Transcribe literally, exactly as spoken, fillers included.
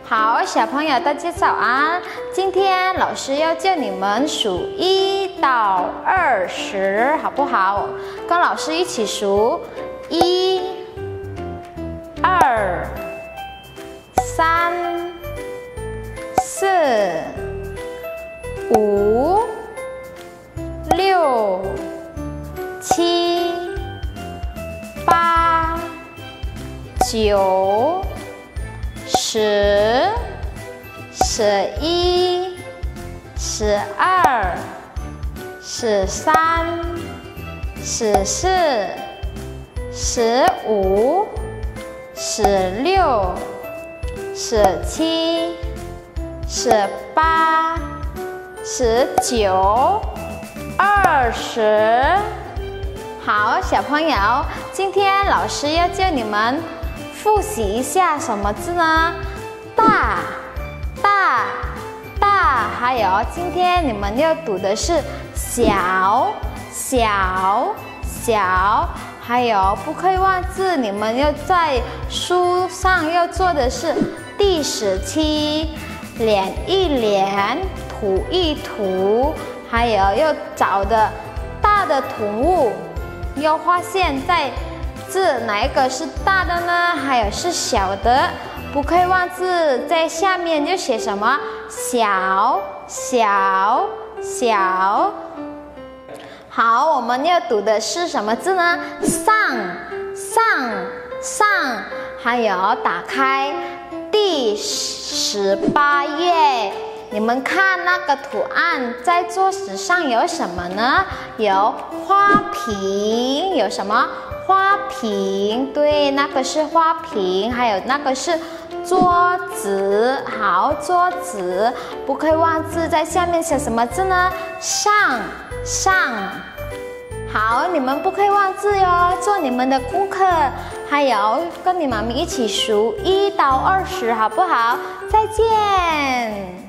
好，小朋友大家早安！今天老师要叫你们数一到二十，好不好？跟老师一起数：一、二、三、四、五、六、七、八、九。 十、十一、十二、十三、十四、十五、十六、十七、十八、十九、二十。好，小朋友，今天老师要叫你们 复习一下什么字呢？大、大、大，还有今天你们要读的是小、小、小，还有不可以忘记，你们要在书上要做的是第十期，连一连，涂一涂，还有要找的大的图物，要发现在 字哪一个是大的呢？还有是小的，不可以忘记在下面就写什么小、小、小。好，我们要读的是什么字呢？上、上、上，还有打开第十八页。 你们看那个图案，在桌子上有什么呢？有花瓶，有什么？ 花瓶，对，那个是花瓶，还有那个是桌子。好，桌子，不可以忘记在下面写什么字呢？上，上。好，你们不可以忘记哟，做你们的功课，还有跟你妈咪一起数一到二十，好不好？再见。